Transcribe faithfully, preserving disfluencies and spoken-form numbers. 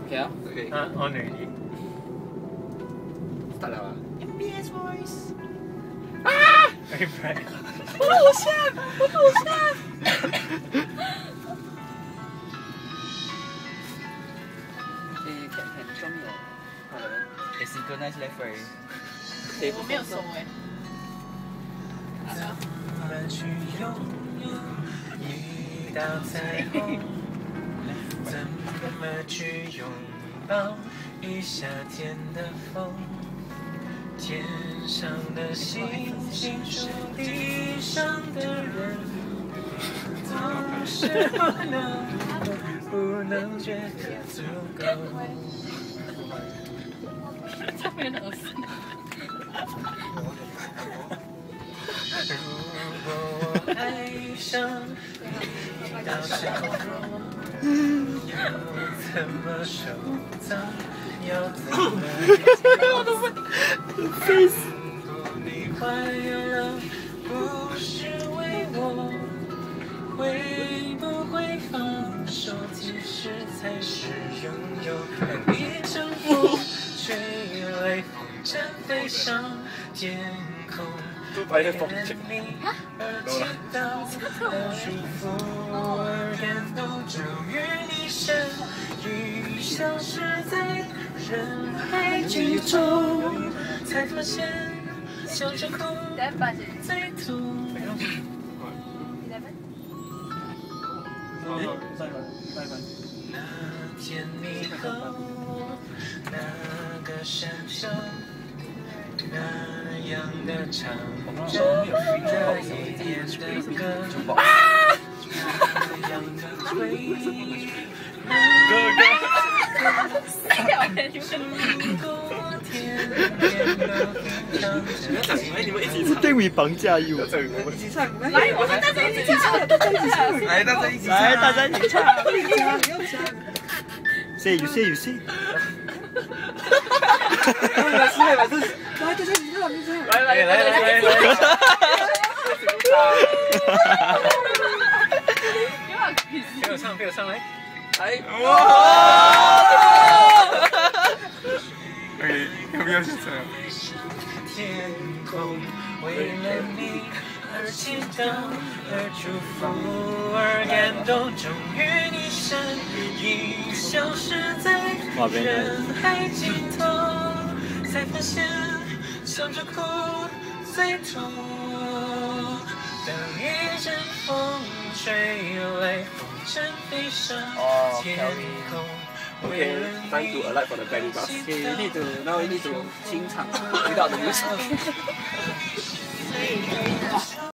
OK 啊 OK， 啊 on already。 start 了啊。 M B S voice。 啊！哎，Brian， 我的偶像，我的偶像。诶，看看上面有好了。也是 good nice left right。我没有收哎。 怎么去拥有一道彩虹？怎么去拥抱一夏天的风？天上的星星数地上的人，总是不能不能觉得足够。 这边的耳塞。 如果我爱上一道闪光，要怎么收藏？要怎么？我的face。你快乐不是为我，会不会放手？其实才是拥有。让一阵风吹来，风筝飞上天空。为了你而祈祷，而祝福，而感动，终于你身影消失在人海之中，才发现笑着哭最痛。那天你和我，那个山上。那样的唱着那一点的歌，那样的回忆，哥哥， 死掉了你们！ 哎，你们一起唱， 定位绑架you， 一起唱， 来，我们大家一起唱，大家一起唱， 来，大家一起唱， 来，大家一起唱。 你唱，你要唱。 Say you say you say。 来，是来，是来，大家你唱，你唱。 来来来来来来。陪我唱，陪我唱来。 来， 哇！哎，要不要去唱？天空为了你而祈祷，而祝福，而感动，终于你身影消失在人海尽头，才发现笑着哭最痛。当一阵风吹来，风筝飞上天空。 Okay, time to alight for the belly bus. Okay, you need to now you need to 清唱 without the music.